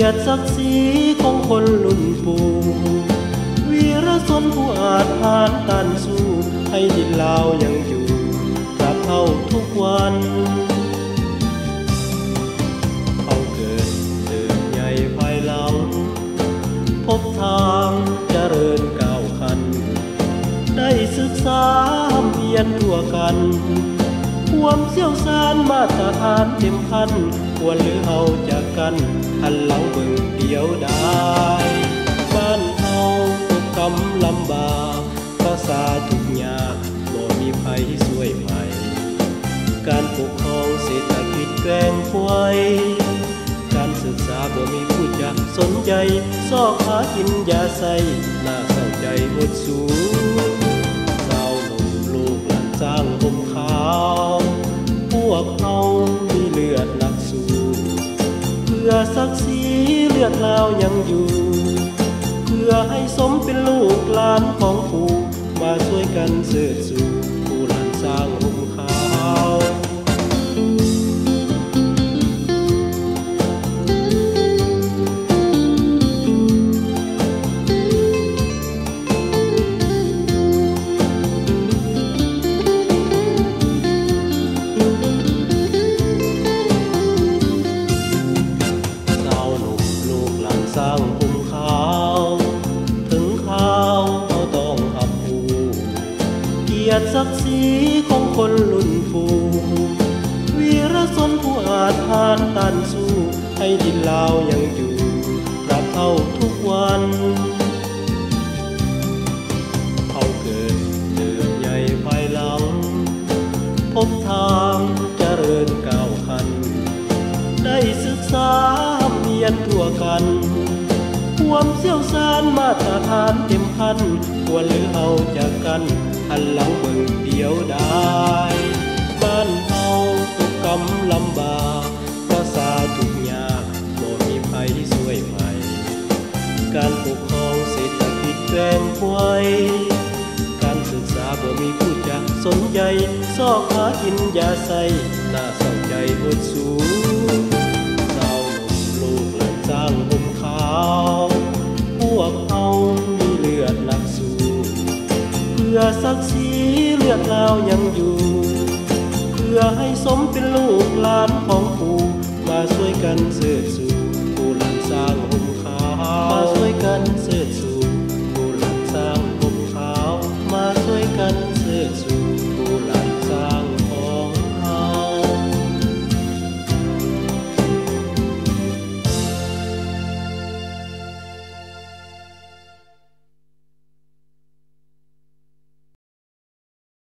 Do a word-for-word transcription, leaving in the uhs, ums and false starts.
ยรติศักดิ์ศรีของคนรุ่นปู่วีรชนผู้อาจหาญต้านสู้ให้ดินลาวยังอยู่ตราบเท่าทุกวันเขาเกิดเติบใหญ่ภายหลังพบทางเจริญก้าวขันได้ศึกษาเพียรทั่วกันความเชี่ยวชาญมาตรฐานเต็มพันควรหรือเฮาจากกันหันหลังเบิ่งเดียวได้บ้านเฮาตกกำลำบากภาษาทุกยากบ่มีไผช่วยใหม่การปกครองเศรษฐกิจแกล้งป่วยการศึกษาบ่มีผู้จักสนใจซอกหากินยาใส่น่าเศร้าใจหดสูงสาวหนุ่มลูกหลานสร้างห่มขาวพวกเฮามีเลือดนักสู้เพื่อศักดิ์ศรีเลือดลาวยังอยู่เพื่อให้สมเป็นลูกหลานของปู่มาช่วยกันเสิร์ชสู่ผู้หลานสร้างห่มขาวสร้างภูมิขาวถึงข้าวเราต้องหับผูเกียรติศักดิ์ศรีของคนรุ่นปู่วีรชนผู้อาจหาญต้านสู้ให้ดินลาวยังอยู่ตราบเท่าทุกวันเขาเกิดเติบใหญ่ภายหลังพบทางเจริญก้าวขันได้ศึกษาเพียรทั่วกันความเชี่ยวชาญมาตรฐานเต็มพันควรหรือเฮาจากกันหันหลังเบิ่งเดียวได้บ้านเฮาตกกำลำบากภาษาทุกยากบ่มีไผช่วยใหม่การปกครองเศรษฐกิจแกล้งป่วยการศึกษาบ่มีผู้จักสนใจซอกหากินยาใส่น่าเศร้าใจหดสูงสาวหนุ่มลูกหลานสร้างห่มขาวพวกเฮามีเลือดนักสู้เพื่อศักดิ์ศรีเลือดลาวยังอยู่เพื่อให้สมเป็นลูกหลานของปู่มาช่วยกันเสิร์ชสู่ผู้หลานสร้างห่มขาวมาช่วยกันเสิร์ชสู่